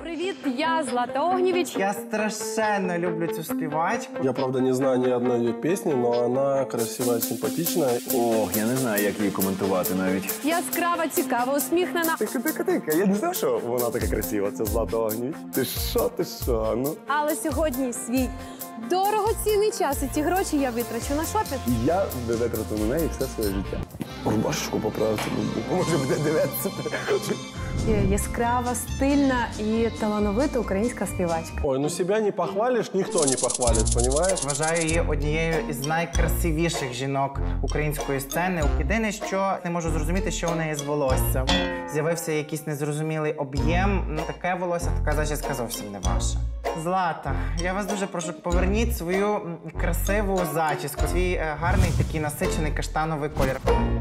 Привіт, я Злата Огнєвіч. Я страшенно люблю цю співачку. Я, правда, не знаю ни одной ее песни, но она красивая и симпатичная. Ох, я не знаю, як її коментувати навіть. Яскрава, цікава, усміхнена. Тика. Я не знав, що вона така красива, це Злата Огнєвіч. Ти що, ну? Але сьогодні свій дорогоцінний час і ці гроші я витрачу на шопінг. Я витратив на неї все своє життя. Рубашечку поправити, може буде дивитися. Яскрава, стильна і талановита українська співачка. Ой, ну себя не похвалиш, ніхто не похвалить, понимаєш? Вважаю її однією із найкрасивіших жінок української сцени. Єдине, що не можу зрозуміти, що у неї з волоссям. З'явився якийсь незрозумілий об'єм. Ну, таке волосся, така зачіска зовсім не ваша. Злата, я вас дуже прошу, поверніть свою красиву зачіску, свій гарний такий насичений каштановий колір.